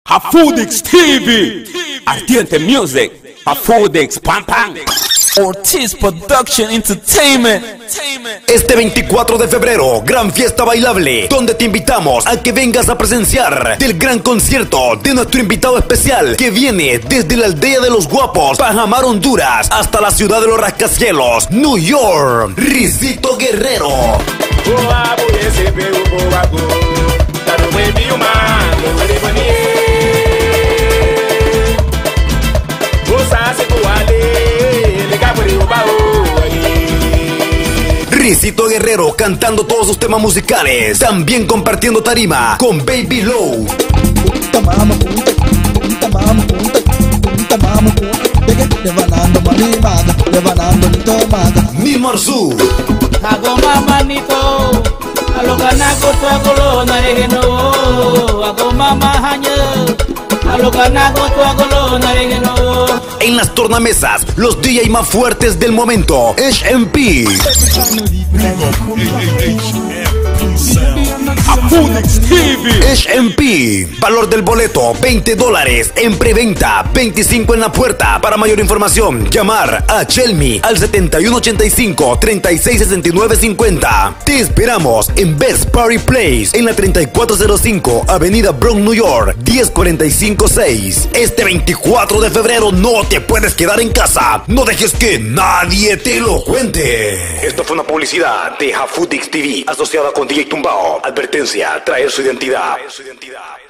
Hafudix TV, Ardiente Music, Hafudix Pam Pam, Ortiz Production Entertainment. Este 24 de febrero, gran fiesta bailable, donde te invitamos a que vengas a presenciar del gran concierto de nuestro invitado especial que viene desde la aldea de los Guapos, Pajamar, Honduras, hasta la ciudad de los rascacielos, New York, Risito Guerrero. Risito Guerrero cantando todos sus temas musicales, también compartiendo tarima con Baby Low. Mi Marzu. En las tornamesas, los DJ más fuertes del momento, HMP. Hafudix TV. HMP, valor del boleto $20 en preventa, 25 en la puerta. Para mayor información, llamar a Chelmi al 7185-366950. Te esperamos en Best Party Place en la 3405 Avenida Bronx, New York, 10456. Este 24 de febrero no te puedes quedar en casa. No dejes que nadie te lo cuente. Esto fue una publicidad de Hafudix TV asociada con DJ Tumbao. Advertencia: traer su identidad.